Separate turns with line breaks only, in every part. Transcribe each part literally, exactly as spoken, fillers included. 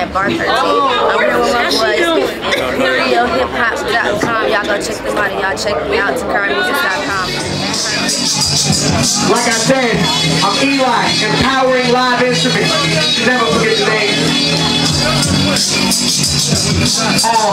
at Bar thirteen. I'm here with my boys, Rio Hip Hop dot com. Y'all go check them out and y'all check me out, Takara Music dot com.
Like I said, I'm Eli, empowering live instruments. You never forget the name. Uh,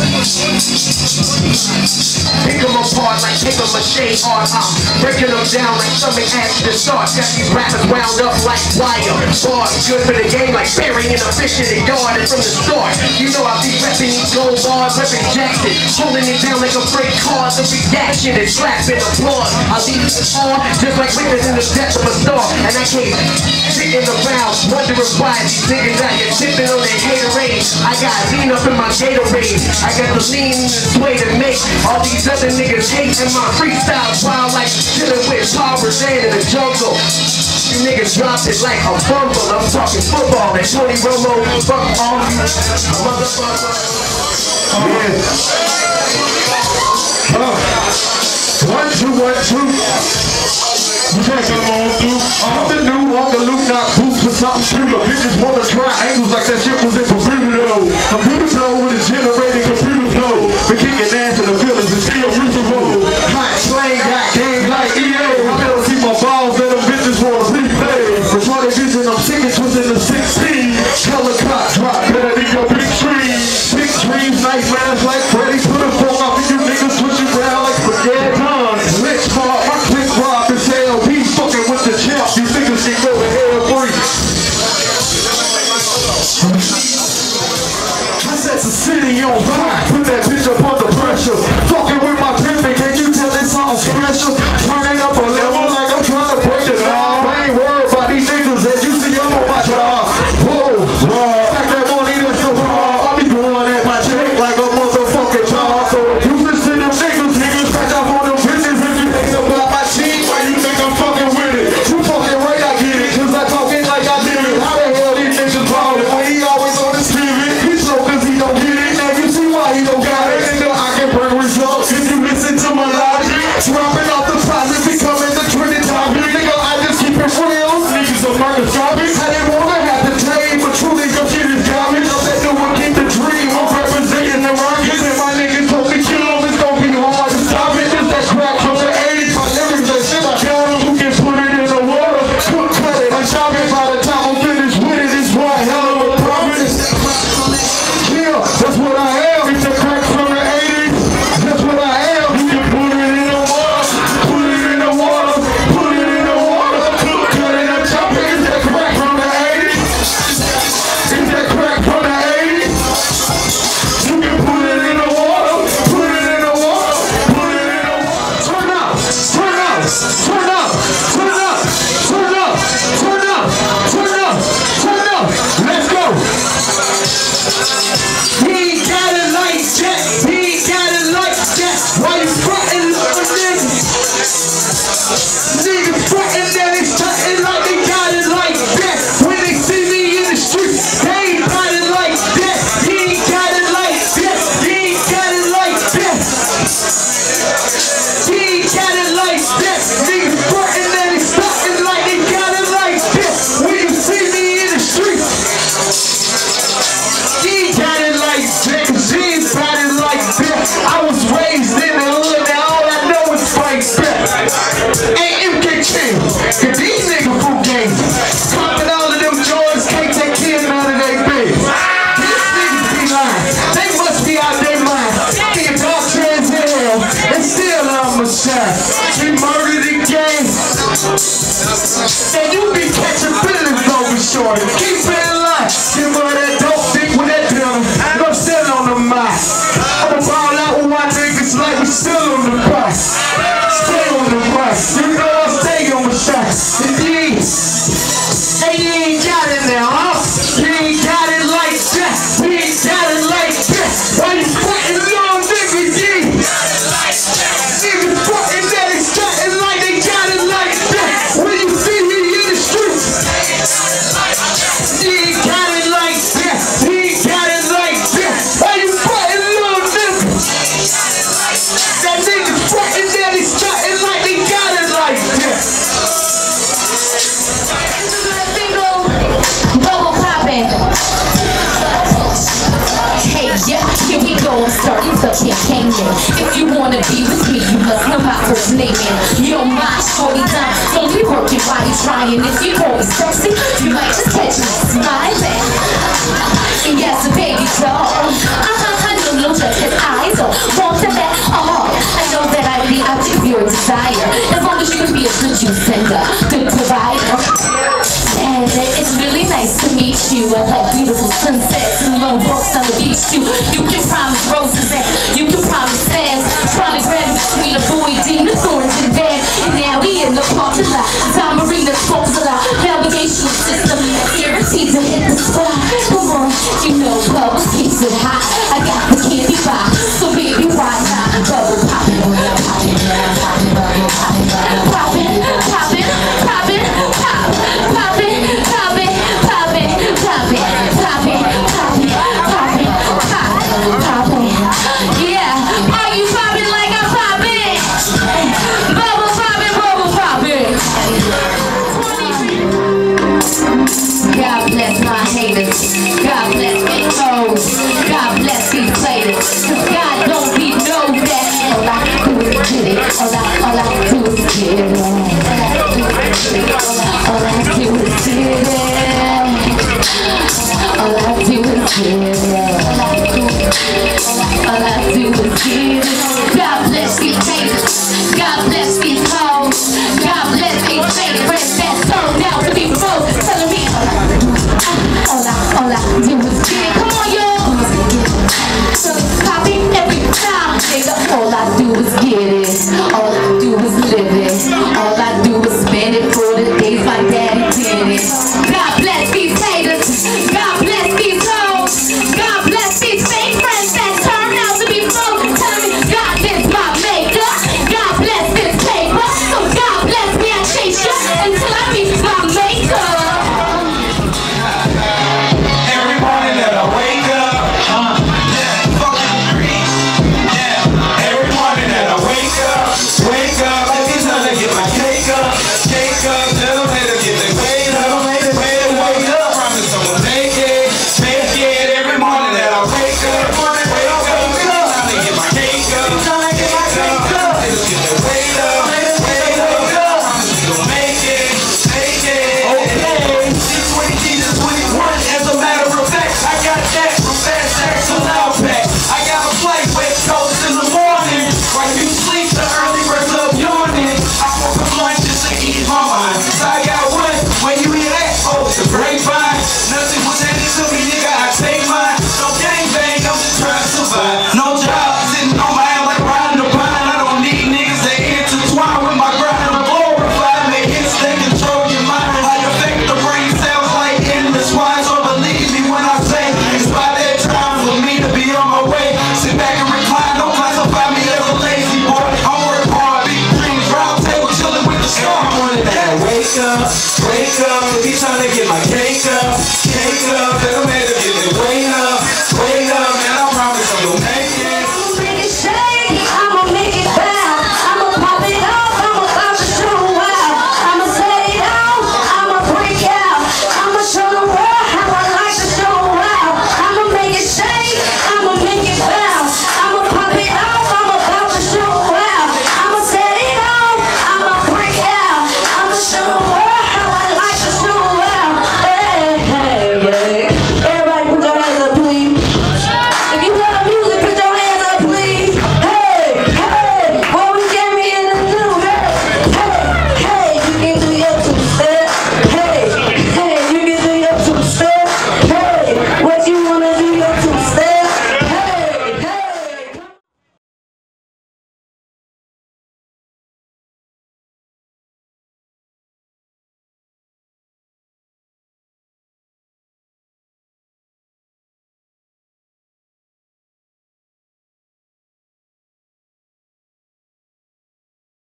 pick them apart like pick them mache art. I'm breaking them down like something after the start. Got these rappers wound up like wire. Bars good for the game like burying a fish in the yard. And from the start, you know I be repping these gold bars, repping Jackson, holding it down like a freight car. The reaction and slapping applause. I leave it on just like witness in the depth of a star. And I can't sitting around wondering why these niggas out here tipping on their haterade. I got lean up in my Gatorade. I got the lean in this way to make all these other niggas hate. And my freestyle's wild like chilling with Tarzan in the jungle. You niggas dropped it like a fumble. I'm talking football and Tony Romo. Fuck all you motherfuckers. Yeah. Uh, one, two, one, two. You can't come on through. I'm the new on the loop, not boots for something true. Bitches wanna try angles like that shit was in Perudo. Computer flow with a generating computer flow. Been kicking ass in the feelings and still reachable. Hot slang got game like E A. I better see my balls that them bitches wanna replay. Retarded vision, I'm sick and twisting the sixteen. Color clock drop, better than your big dreams. Big dreams, nightmares like Freddy. Put a phone off and you niggas switch around like spaghetti. Lich bar, my click rob is L B. Fucking with the champ, you niggas can go ahead and breathe. I set the city on fire, put that bitch up under pressure. Fucking with my pimpin', can't you tell it's something special? Turn it up a level like I'm trying to break it all. I ain't worried about these niggas that you see I'm on my job. Whoa, raw, back that money that's so raw. I be going at my check like a motherfucking job. So if you listen to them niggas, niggas back up on them bitches. If you think about my team, why you think I'm fucking with it? You fucking right, I get it, cause I talk it like I did it. How the hell these niggas ballin' when he always on the spirit? He's slow cause he don't get it. Now you see why he don't got it. Nigga, I can bring results if you listen to my logic. Dropping off the top.
champagne. If you wanna be with me, you must know my first name. You're my shorty time. Don't be working while you're trying. If you call me sexy, you might just catch me smiling. And yes, a baby doll. Uh-huh, I know no just his eyes don't want to that all. I know that I will be out of your desire. As long as you can be a good juice sender, good provider. And it's really nice to meet you. I like beautiful sunsets and long walks on the beach too. You can promise roses and you can promise sands. Trying to grab between a boy, demon, thorns and van. And now we in the parking lot. Time Marina falls a lot. Navigation system, guaranteed to hit the spot. Come on, you know bubbles keeps it high.